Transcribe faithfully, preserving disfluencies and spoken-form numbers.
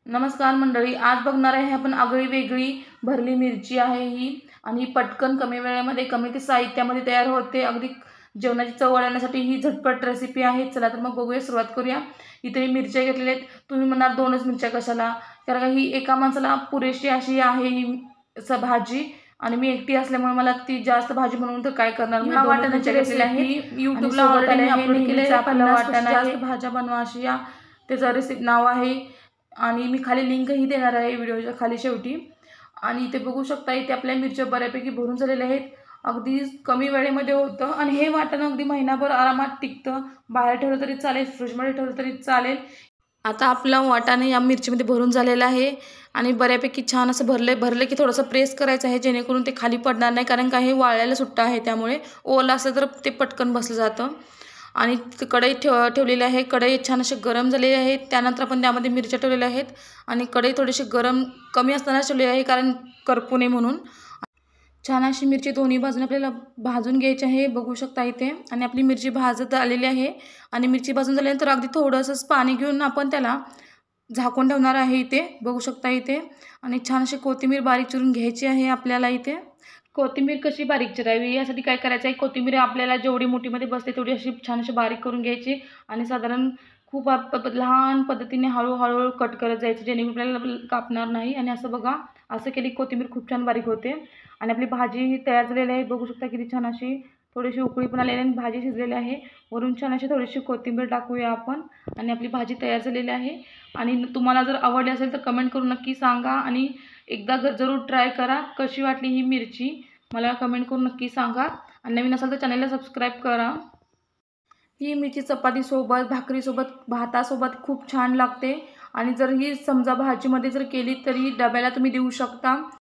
नमस्कार मंडळी, आज बघणार आहे आपण आगळी वेगळी भरली मिरची आहे ही आणि पटकन कमी वेळेमध्ये कमी साहित्यामध्ये तयार होते। अगदी जेवणाची चव वाढवण्यासाठी ही झटपट रेसिपी आहे। चला तर मग बघूया, सुरुवात करूया। इथे मी मिरच्या घेतलेल्या आहेत। तुम्ही म्हणाल दोनच मिरच्या कशाला, कारण ही एका माणसाला पुरेशी अशी आहे ही भाजी आणि मी एकटी असल्यामुळे मला ती जास्त भाजी बनवून तर काय करणार। मी वाटणाची रेसिपी आहे, यूट्यूबला ऑलरेडी अपलोड केली आहे। आपल्याला वाटण जास्त भाज्या बनवा अशी या त्याचं रेसिपी नाव आहे आणि मी खाली लिंकही देणार आहे व्हिडिओच्या खाली शेवटी। आणि इथे बघू शकता, इथे आपल्या मिरच्या बऱ्यापैकी भरून झालेल्या आहेत। अगदी कमी वेळेमध्ये होतं आणि हे वाटण अगदी महिनाभर आरामात टिकतं। बाहेर ठेवलं तरी चालेल, फ्रीजमध्ये ठेवलं तरी चालेल। आता आपलं वाटाणे या मिरचीमध्ये भरून झालेलं आहे आणि बऱ्यापैकी छान असं भरले भरले की थोडंसं प्रेस करायचं आहे, जेणेकरून ते खाली पडणार नाही, कारण का हे वाळलेलं सुट्टा आहे त्यामुळे ओलं असलं तर ते पटकन बसलं जातं। आणि कढई ठेव ठेवलेली आहे। कढई छान अशी गरम झालेली आहे। त्यानंतर आपण त्यामध्ये मिरच्या ठेवलेल्या आहेत आणि कढई थोडीशी गरम कमी असताना ठेवलेली आहे, कारण करपू नये म्हणून। छान अशी मिरची दोन्ही बाजूने आपल्याला भाजून घ्यायची आहे, बघू शकता इथे। आणि आपली मिरची भाजत आलेली आहे आणि मिरची भाजून झाल्यानंतर अगदी थोडंसं पाणी घेऊन आपण त्याला झाकून ठेवणार आहे इथे, बघू शकता इथे। आणि छान अशी कोथिंबीर बारीक चिरून घ्यायची आहे आपल्याला इथे। कोथिंबीर कशी बारीक चिरावी यासाठी काय करायचं आहे, कोथिंबीर आपल्याला जेवढी मोठीमध्ये बसते तेवढी अशी छान अशी बारीक करून घ्यायची आणि साधारण खूप लहान पद्धतीने हळूहळू कट करत जायचं, जेणेकरून आपल्याला कापणार नाही। आणि असं बघा, असं केली कोथिंबीर खूप छान बारीक होते। आणि आपली भाजी तयार झालेली आहे, बघू शकता किती छान अशी थोडीशी उकळी पण आलेली आणि भाजी शिजलेली आहे। वरून छान अशी थोडीशी कोथिंबीर टाकूया आपण आणि आपली भाजी तयार झालेली आहे। आणि तुम्हाला जर आवडली असेल तर कमेंट करून नक्की सांगा आणि एकदा जरूर ट्राय करा। कशी वाटली ही मिरची मला कमेंट करून नक्की सांगा आणि नवीन असाल तर चॅनलला सबस्क्राईब करा। ही मिरची चपातीसोबत, भाकरीसोबत, भातासोबत खूप छान लागते आणि जर ही समजा भाजीमध्ये जर केली तरी डब्याला तुम्ही देऊ शकता।